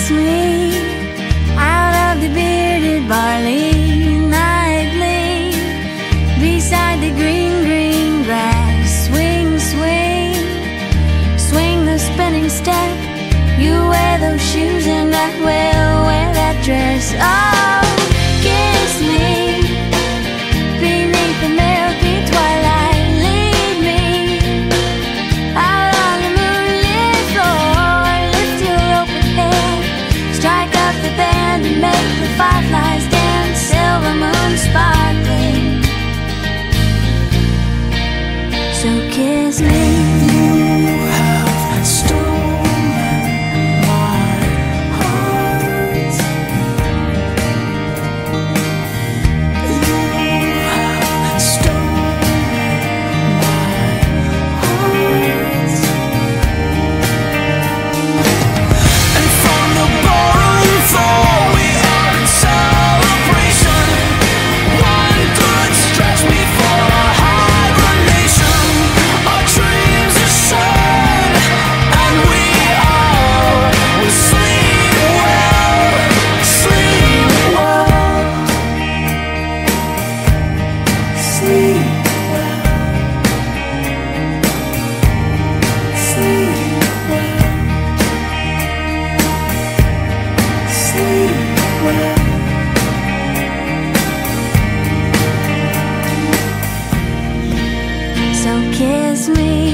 kiss me out of the bearded barley nightly, beside the green, green grass. Swing, swing, swing the spinning step. You wear those shoes and I will wear that dress. Oh, kiss me beneath the milky twilight. Lead me out on the moonlit floor. Lift your open head, strike up the band and make the fireflies dance. Silver moon sparkling, so kiss me. So kiss me